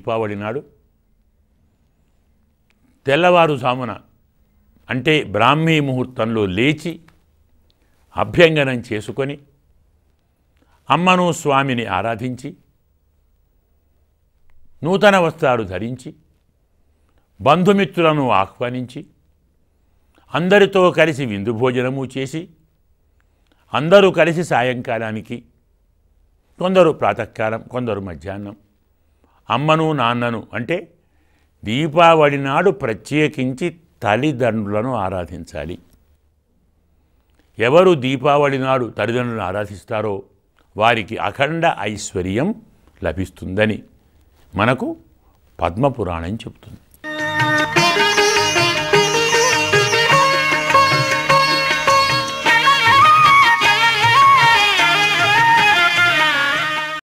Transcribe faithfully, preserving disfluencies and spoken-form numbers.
దీపావళి నాడు తెల్లవారుజామున అంటే బ్రాహ్మీ ముహూర్తంలో లేచి అభ్యంగనం చేసుకొని అమ్మను స్వామిని ఆరాధించి నూతన వస్త్రాలు ధరించి బంధుమిత్రులను ఆహ్వానించి అందరితో కలిసి విందు భోజనము చేసి అందరూ కలిసి సాయంకాలానికి కొందరు ప్రాతకాలం కొందరు మధ్యాహ్నం అమ్మను నాన్నను అంటే దీపావళి నాడు ప్రత్యేకించి తల్లిదండ్రులను ఆరాధించాలి. ఎవరు దీపావళి నాడు తల్లిదండ్రులను ఆరాధిస్తారో వారికి అఖండ ఐశ్వర్యం లభిస్తుందని మనకు పద్మపురాణం చెబుతుంది.